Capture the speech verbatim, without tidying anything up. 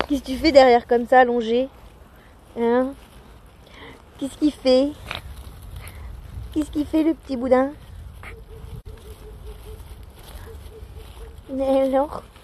Qu'est-ce que tu fais derrière comme ça, allongé? Hein? Qu'est-ce qu'il fait? Qu'est-ce qu'il fait, le petit boudin? Mais alors?